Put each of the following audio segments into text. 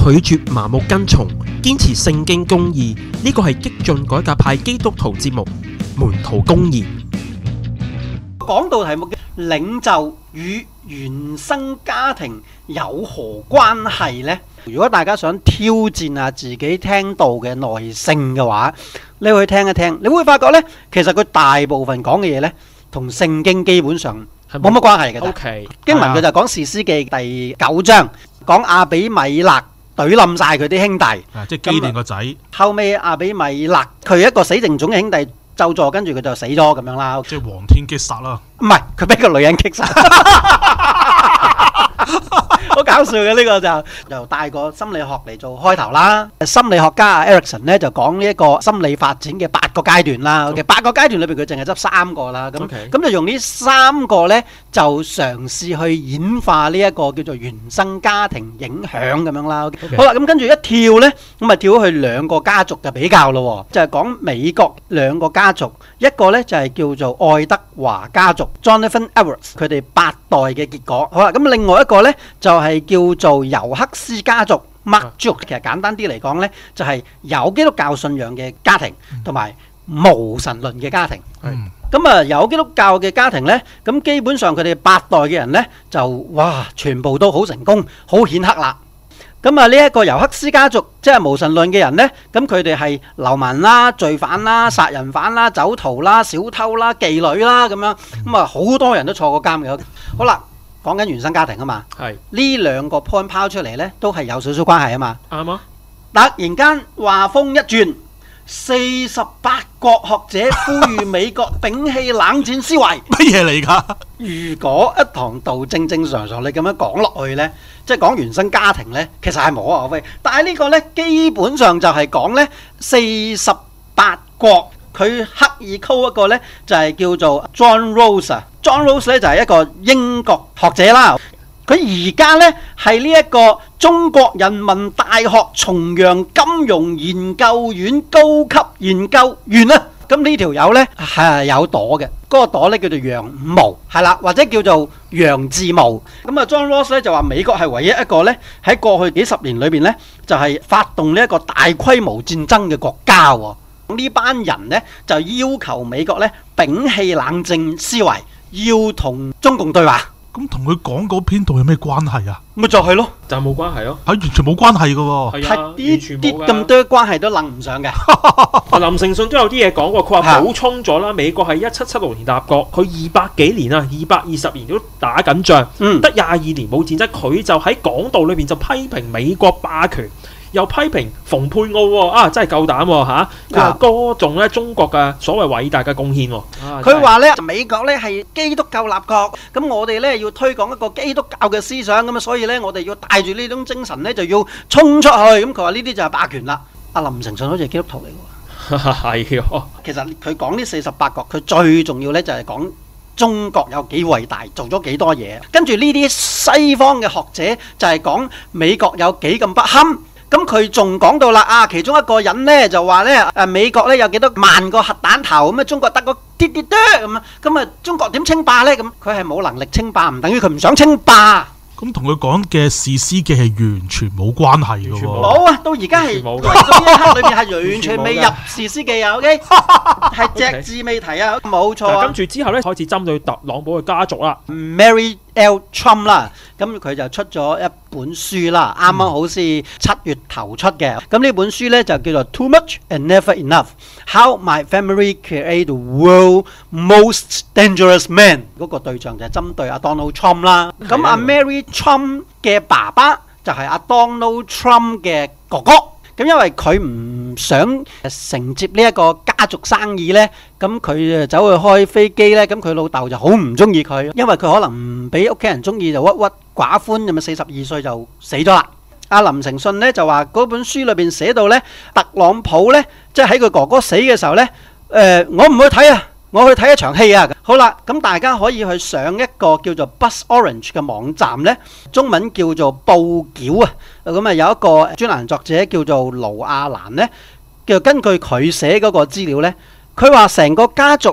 絕盲目跟從，堅持聖經公義，呢個係激進改革派基督徒節目《門徒公義》。 講到題目嘅領袖與原生家庭有何關係呢？如果大家想挑戰下自己聽到嘅耐性嘅話，你去聽一聽，你會發覺呢，其實佢大部分講嘅嘢呢，同聖經基本上冇乜關係嘅。 OK， 經文佢就講士師記第9章，講亞比米勒懟冧晒佢啲兄弟， 即係基甸個仔。 後尾亞比米勒佢一個死剩種嘅兄弟咒詛，跟住佢就死咗咁樣啦。 即係黃天擊殺啦。 唔係，佢俾個女人擊殺。好搞笑嘅，呢個就帶個心理學嚟做開頭啦。心理學家 Erickson 咧就講呢一個心理發展嘅8個階段啦。8個階段裏邊佢淨係執3個啦。咁就用呢3個咧就嘗試去演化呢一個叫做原生家庭影響咁樣啦。好啦，咁跟住一跳咧，咁咪跳去2個家族嘅比較咯。就係講美國2個家族，一個咧就係叫做愛德華家族 Jonathan Edwards 佢哋8代嘅結果。好啦，咁另外一個咧就係叫做尤克斯家族 Mark Jukes。其實簡單啲嚟講咧，就係有基督教信仰嘅家庭同埋無神論嘅家庭。咁啊，有基督教嘅家庭咧，咁基本上佢哋8代嘅人咧就哇，全部都好成功，好顯赫啦。咁啊，呢一個尤克斯家族即係無神論嘅人呢，咁佢哋係流氓啦、罪犯啦、殺人犯啦、酒徒啦、小偷啦、妓女啦咁樣，咁啊好多人都坐過監嘅。好啦，講緊原生家庭啊嘛，係呢2個 point 拋出嚟呢，都係有少少關係啊嘛。啱啊！突然間話風一轉，48國學者呼籲美國摒棄冷戰思維， 乜嘢嚟㗎？ 如果一堂道正正常常你咁樣講落去呢，即係講原生家庭呢，其實係無可厚非。但係呢個呢，基本上就係講呢48國，佢刻意溝一個呢，就係叫做 John Rawls。John Rawls 呢就係一個英國學者啦。佢而家呢係呢一個中國人民大學重陽金融研究院高級研究員啊。咁呢條友呢係有朵嘅，嗰個朵呢叫做楊五毛，係啦，或者叫做楊志毛。咁啊 John Rawls 呢就話美國係唯一一個呢喺過去幾十年裏邊呢就係發動呢一個大規模戰爭嘅國家喎。呢班人呢就要求美國呢摒棄冷戰思維，要同中共對話。 咁同佢講嗰篇道有咩關係啊？ 咪就係咯， 就冇關係咯， 完全冇關係㗎喎， 係啲咁多關係都諗唔上嘅。 林誠信都有啲嘢講過，佢話補充咗啦，美國係1776年立國，佢200幾年啊，220年都打緊仗，得22年冇戰爭，佢就喺講道裏邊就批評美國霸權。又批評蓬佩奧喎，真係夠膽喎嚇！佢話歌頌咧中國嘅所謂偉大嘅貢獻喎。 佢話咧美國咧係基督教立國，咁我哋咧要推廣一個基督教嘅思想，咁啊所以咧我哋要帶住呢種精神咧就要衝出去。咁佢話呢啲就係霸權啦。阿林誠信好似係基督徒嚟嘅喎。係喎。其實佢講呢48國，佢最重要咧就係講中國有幾偉大，做咗幾多嘢。跟住呢啲西方嘅學者就係講美國有幾咁不堪。咁佢仲講到啦，其中一個人呢就話呢，美國呢有幾多萬個核彈頭，咁啊中國得個啲啲多咁啊中國點稱霸呢？咁佢係冇能力稱霸，唔等於佢唔想稱霸。 咁同佢講嘅士師記係完全冇關係嘅喎。 冇啊，到而家係到呢一刻裏面係完全未入士師記啊 ，OK， 係隻字未提啊，冇錯啊。 跟住之後呢，開始針對特朗普嘅家族啦 ，Mary L. Trump 啦，咁佢就出咗一本書啦，啱啱好似7月頭出嘅。咁呢本書呢，就叫做 Too Much and Never Enough：How My Family Created the World's Most Dangerous Man。嗰個對象就係針對阿 Donald Trump 啦。咁阿 Mary Trump 嘅爸爸就係阿 Donald Trump 嘅哥哥。咁因為佢唔想承接呢一個家族生意呢，咁佢走去開飛機呢，咁佢老豆就好唔中意佢，因為佢可能唔俾屋企人中意，就鬱鬱寡歡，咁啊42歲就死咗啦。阿林誠信呢就話嗰本書裏邊寫到呢，特朗普呢，即係喺佢哥哥死嘅時候呢，我唔去睇啊。我去睇一場戲啊！好啦，咁大家可以去上一個叫做 Buzz Orange 嘅網站呢，中文叫做報繳啊。咁啊有一個專欄作者叫做盧亞蘭呢，叫根據佢寫嗰個資料呢，佢話成個家族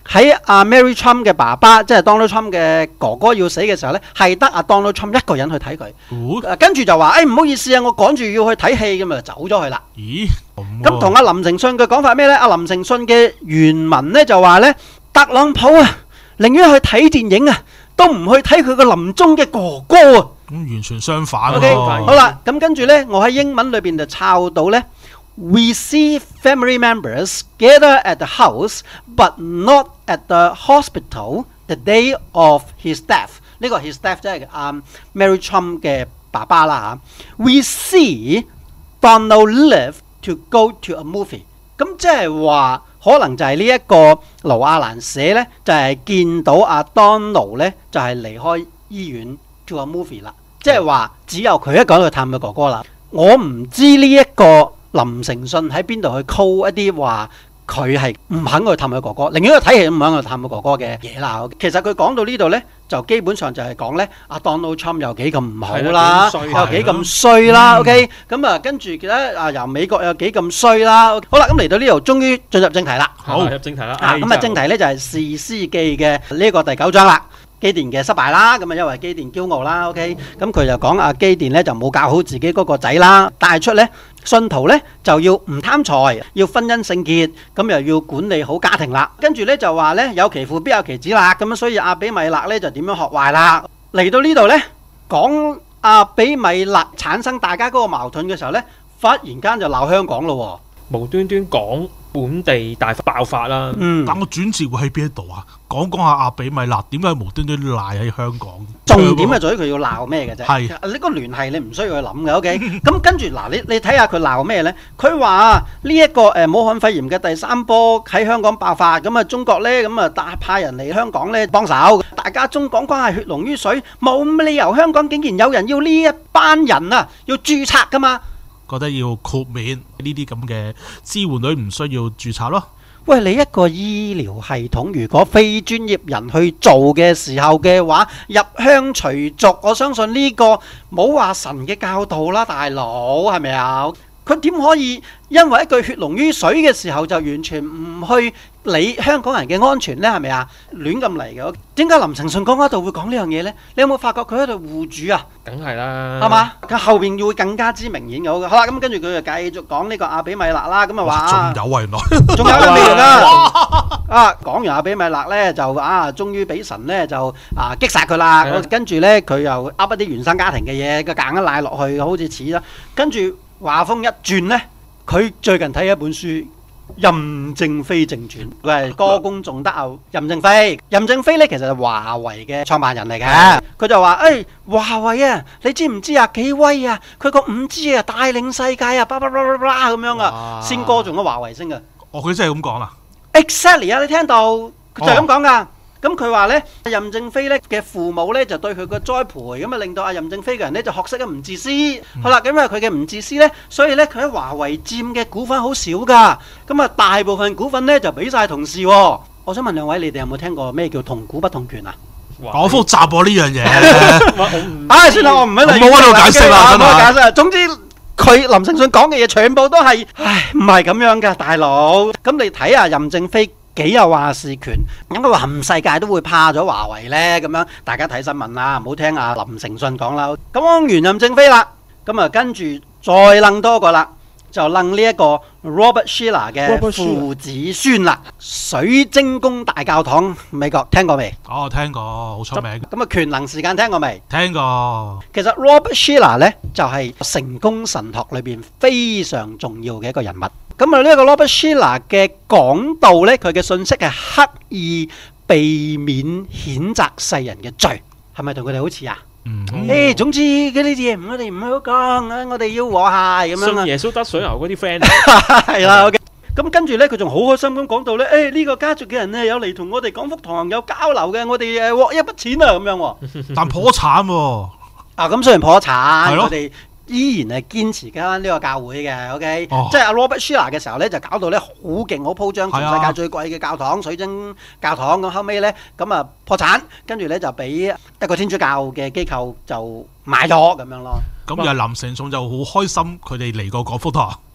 喺阿 Mary Trump 嘅爸爸，即係 Donald Trump 嘅哥哥要死嘅時候咧，係得阿 Donald Trump 一個人去睇佢。跟住就話：唔好意思啊，我趕住要去睇戲咁啊，走咗去啦。 咦？ 咁同阿林誠信嘅講法咩咧？阿林誠信嘅原文咧就話咧，特朗普啊，寧願去睇電影啊，都唔去睇佢個臨終嘅哥哥啊。 咁完全相反喎。好啦，咁跟住咧，我喺英文裏邊就抄到咧。We see family members gather at the house, but not at the hospital the day of his death. 呢個 his death 即係Mary Trump 嘅爸爸啦嚇。We see Donald live to go to a movie. 咁即係話，可能就係呢一個盧亞蘭寫呢，就係見到阿 Donald 呢，就係離開醫院 to a movie 啦。即係話只有佢一個人去探佢哥哥啦。我唔知呢一個林誠信喺邊度去 call 一啲話佢係唔肯去探佢哥哥，寧願去睇戲都唔肯去探佢哥哥嘅嘢啦。其實佢講到呢度呢，就基本上就係講呢，阿 Donald Trump 又幾咁唔好啦，又幾咁衰啦。OK， 咁啊跟住咧由美國又幾咁衰啦。好啦，咁嚟到呢度，終於進入正題啦。 好，入正題啦。 咁正題呢就係《士師記》嘅呢個第9章啦。基甸嘅失敗啦，咁啊因為基甸驕傲啦 ，OK， 咁佢就講阿基甸咧就冇教好自己嗰個仔啦，帶出咧信徒咧就要唔貪財，要婚姻聖潔，咁又要管理好家庭啦。跟住咧就話咧有其父必有其子啦，咁所以亞比米勒咧就點樣學壞啦。嚟到呢度咧講亞比米勒產生大家嗰個矛盾嘅時候咧，忽然間就鬧香港咯， 無端端講本地大爆發啦。 但個轉折會喺邊一度啊？講下亞比米勒點解無端端賴喺香港？ 重點係在於佢要鬧咩嘅啫。 係呢個聯繫你唔需要去諗嘅。OK， 咁跟住嗱，你睇下佢鬧咩呢？佢話呢一個武漢肺炎嘅第3波喺香港爆發，咁啊中國呢咁啊派人嚟香港呢幫手，大家中港關係血濃於水，冇理由香港竟然有人要呢一班人啊要註冊噶嘛？ 覺得要豁免呢啲咁嘅支援隊唔需要註冊咯。 喂，你一個醫療系統，如果非專業人去做嘅時候嘅話，入鄉隨俗，我相信呢個冇話神嘅教導啦，大佬係咪啊？佢點可以因為一句血濃於水嘅時候就完全唔去理香港人嘅安全呢？係咪啊？亂咁嚟嘅。點解林誠信講嗰度會講呢樣嘢呢？你有冇發覺佢喺度護主啊？ 梗係啦， 係嘛？佢後邊會更加之明顯嘅。好啦，咁跟住佢就繼續講呢個亞比米勒啦。咁啊話仲有啊，原來仲有啦，未完啦。講完亞比米勒呢，就終於俾神呢，就擊殺佢啦。跟住呢，佢又噏一啲原生家庭嘅嘢，佢夾硬賴落去，好似似啦。跟住話風一轉呢，佢最近睇一本書《任正非正傳》，佢係歌功頌德啊！任正非，任正非呢其實係華為嘅創辦人嚟嘅。佢就話：華為啊，你知唔知啊？幾威啊！佢個5G啊，帶領世界啊，叭叭叭叭叭咁樣啊，先歌頌咗華為先嘅。 佢真係咁講啦 ？Exactly 啊，你聽到佢就係咁講噶。咁佢話呢，任正非呢嘅父母呢，就對佢個栽培，咁啊令到阿任正非嘅人呢，就學識咗唔自私。好啦，咁因為佢嘅唔自私呢，所以呢，佢喺華為佔嘅股份好少噶。咁啊大部分股份呢，就俾晒同事。我想問兩位，你哋有冇聽過咩叫同股不同權啊？ 好複雜喎呢樣嘢。 算啦，我唔喺度。 冇喺度解釋啦，真係。 解釋。總之佢林誠信講嘅嘢全部都係，唔係咁樣噶，大佬。咁你睇下任正非幾有話事權，咁佢話冚世界都會怕咗華為呢？咁樣大家睇新聞啦，唔好聽阿林誠信講啦。咁講完任正非啦，咁啊跟住再諗多個啦，就諗呢一個 Robert Shiller 嘅父子孫啦，水晶宮大教堂，美國聽過未？ 聽過，好出名。 咁啊權能時間聽過未？ 聽過。 其實 Robert Shiller 呢，就係成功神學裏邊非常重要嘅一個人物。咁啊呢個 Robert Shiller 嘅講道呢，佢嘅信息係刻意避免譴責世人嘅罪，係咪同佢哋好似啊？總之呢啲嘢我哋唔好講，我哋要和諧咁樣。 信耶穌得水牛嗰啲 friend 係啦。OK，咁跟住呢，佢仲好開心咁講到呢，呢個家族嘅人呢，有嚟同我哋廣福堂有交流嘅，我哋獲一筆錢啊咁樣。 但破產喎。 咁雖然破產，我哋依然係堅持緊呢個教會嘅。OK，即係阿 Robert Shiller 嘅時候呢，就搞到呢好勁好鋪張，全世界最貴嘅教堂水晶教堂。咁後尾呢，咁啊破產，跟住呢就俾一個天主教嘅機構就買咗咁樣咯。 咁又林誠信就好開心，佢哋嚟過廣福堂。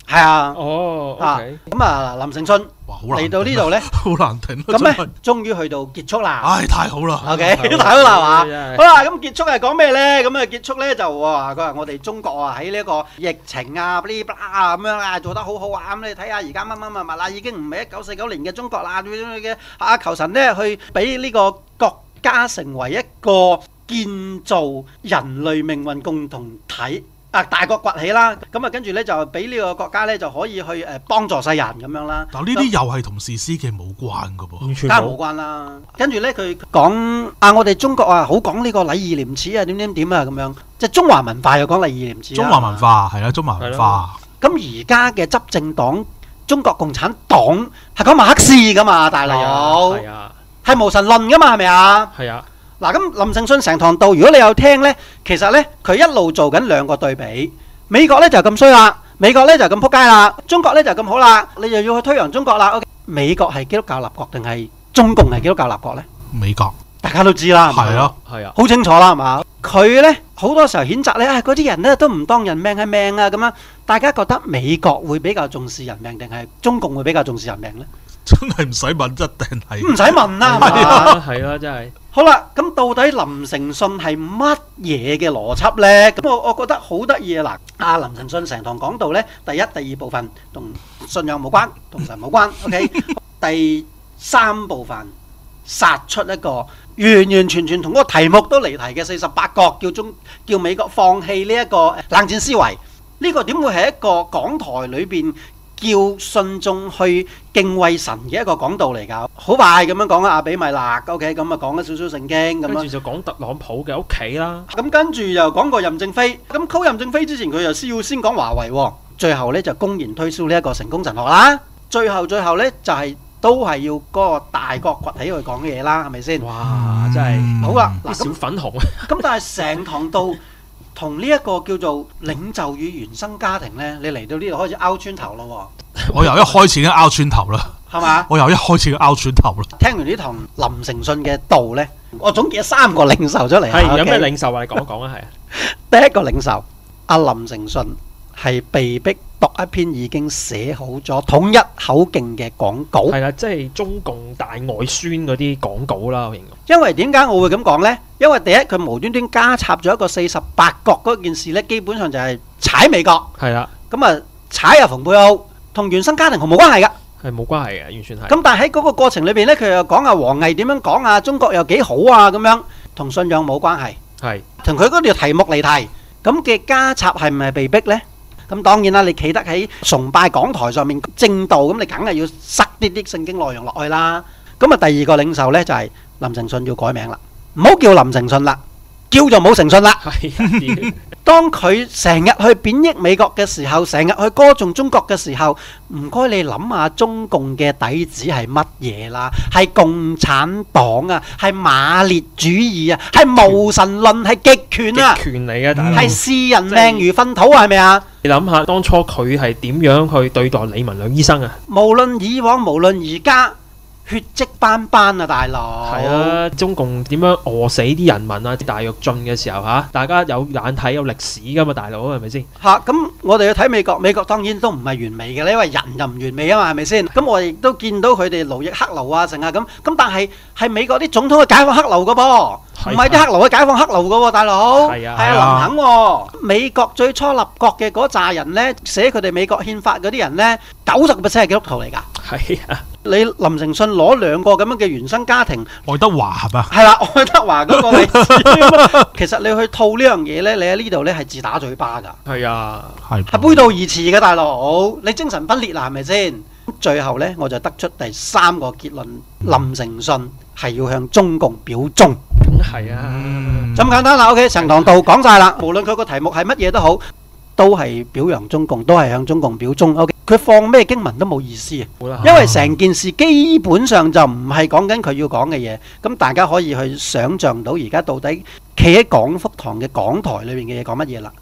係啊， 哦，OK， 咁啊林承信哇，好難嚟到呢度咧， 好難頂啊！ 咁咧真係終於去到結束啦。 唉，太好啦！ OK， 好太好啦係嘛？ 真係好啦，咁結束係講咩咧？咁啊結束咧就話佢話我哋中國啊喺呢一個疫情啊、blah blah 啊咁樣啊做得好好啊！咁你睇下而家乜乜乜物啦，已經唔係1949年嘅中國啦嘅啊！求神咧去俾呢個國家成為一個建造人類命運共同體。大國崛起啦，咁啊跟住咧就俾呢個國家咧就可以去幫助世人咁樣啦。 但呢啲又係同史詩嘅冇關噶噃， 完全梗係冇關啦。跟住咧佢講我哋中國啊好講呢個禮義廉恥啊點啊咁樣，即係中華文化又講禮義廉恥。 中華文化係啊，中華文化。 咁而家嘅執政黨中國共產黨係講馬克思噶嘛，大佬係啊， 係無神論噶嘛，係咪啊？ 係啊。 嗱咁林承信成堂道，如果你有聽呢，其實呢，佢一路做緊兩個對比，美國呢就咁衰啦，美國呢就咁撲街啦，中國呢就咁好啦，你又要去推揚中國啦。OK，美國係基督教立國定係中共係基督教立國呢？ 美國大家都知啦， 係啊， 係啊， 好清楚啦，係嘛？佢呢好多時候譴責呢，嗰啲人呢都唔當人命係命啊咁樣。大家覺得美國會比較重視人命，定係中共會比較重視人命呢？ 真係唔使問，一定係唔使問啦，係嘛？ 係啦，真係。 好啦，咁到底林承信係乜嘢嘅邏輯呢？咁我覺得好得意啊！嗱，阿林承信成堂講到呢，第一、第二部分同信仰無關，同神無關。OK， 第三部分殺出一個完完全全同嗰個題目都離題嘅48國，叫美國放棄呢一個冷戰思維。呢個點會係一個講台裏邊叫信眾去敬畏神嘅一個講道嚟㗎？好快咁樣講阿比米勒 ，OK， 咁啊講咗少少聖經咁樣， 跟住就講特朗普嘅屋企啦。 咁跟住又講過任正非，咁溝任正非之前佢又要先講華為喎，最後呢就公然推銷呢一個成功神學啦。最後呢就係都係要嗰個大國崛起去講嘅嘢啦，係咪先？ 哇！真係好啦， 啲小粉紅啊！ 咁但係成堂道同呢一個叫做領袖與原生家庭呢，你嚟到呢度開始拗穿頭咯喎。 我由一開始已經拗穿頭啦， 係嘛？ 我由一開始已經拗穿頭啦。 聽完呢堂林承信嘅道呢，我總結咗3個領袖出嚟。 係有咩領袖啊？你講講啊，係啊。 第一個領袖阿林承信係被逼讀一篇已經寫好咗統一口徑嘅廣告。 係啦，即係中共大外宣嗰啲廣告啦，我形容。 因為點解我會咁講呢？因為第一佢無端端加插咗一個48國嗰件事呢，基本上就係踩美國。 係啦。 咁啊踩阿蓬佩奧，同原生家庭毫無關係㗎。 係冇關係嘅，完全係。 咁但係喺嗰個過程裏邊呢，佢又講阿王毅點樣講啊，中國又幾好啊咁樣，同信仰冇關係。 係。 同佢嗰條題目離題，咁嘅加插係唔係被逼呢？咁當然啦，你企得喺崇拜講台上面正道，咁你梗係要塞啲聖經內容落去啦。咁啊，第二個領袖呢，就係林承信要改名啦，唔好叫林承信啦，叫就冇誠信啦。 係。 當佢成日去貶抑美國嘅時候，成日去歌頌中國嘅時候，唔該你諗下中共嘅底子係乜嘢啦？係共產黨啊，係馬列主義啊，係無神論，係極權啊， 極權嚟嘅，大佬。 係視人命如糞土啊，係咪啊？ 你諗下當初佢係點樣去對待李文亮醫生啊？ 無論以往，無論而家，血跡斑斑啊，大佬。 係啊，中共點樣餓死啲人民啊？大躍進嘅時候嚇，大家有眼睇有歷史噶嘛，大佬係咪先？ 嚇，咁我哋要睇美國，美國當然都唔係完美嘅咧，因為人就唔完美啊嘛，係咪先？咁我亦都見到佢哋勞役黑奴啊，成啊咁。咁但係美國啲總統去解放黑奴噶噃，唔係啲黑奴去解放黑奴噶喎，大佬。係啊，林肯喎。美國最初立國嘅嗰扎人咧，寫佢哋美國憲法嗰啲人咧，90% 係基督徒嚟㗎。 係啊。 你林承信攞2個咁樣嘅原生家庭， 愛德華係嘛？ 係啦，愛德華嗰個例子。其實你去套呢樣嘢呢，你喺呢度呢係自打嘴巴㗎。 係啊， 係背道而馳嘅，大佬，你精神分裂啦，係咪先？最後呢，我就得出第3個結論：林承信係要向中共表忠。 梗係啊， 咁簡單啦。OK， 成堂道講晒啦，無論佢個題目係乜嘢都好，都係表揚中共，都係向中共表忠。OK。佢放咩經文都冇意思啊，因為成件事基本上就唔係講緊佢要講嘅嘢，咁大家可以去想像到而家到底企喺廣福堂嘅講台裏面嘅嘢講乜嘢啦。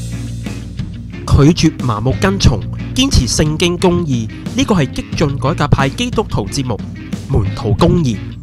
拒絕盲目跟從，堅持聖經公義，呢個係激進改革派基督徒節目，門徒公義。